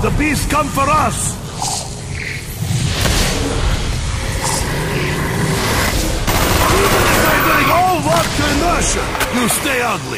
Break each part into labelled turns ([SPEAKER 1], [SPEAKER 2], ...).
[SPEAKER 1] The beasts come for us! Even if I'm doing all vodka inertia, you stay ugly!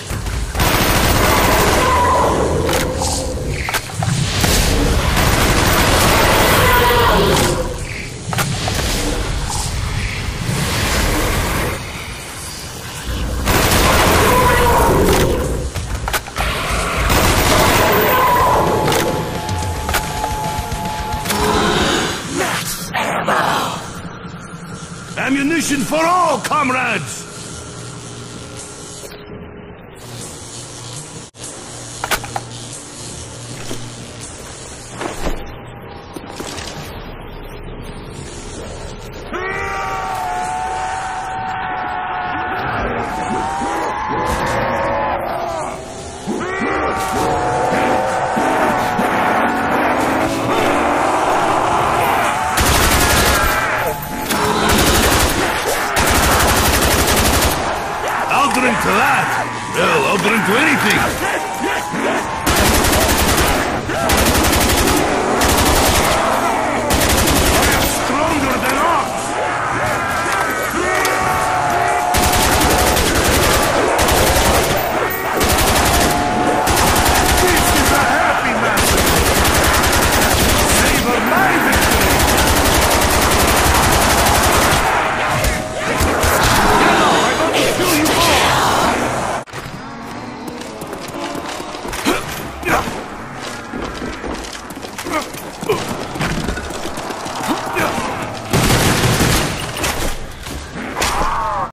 [SPEAKER 1] Ammunition for all, comrades! I'll drink to that. Hell, I'll drink to anything.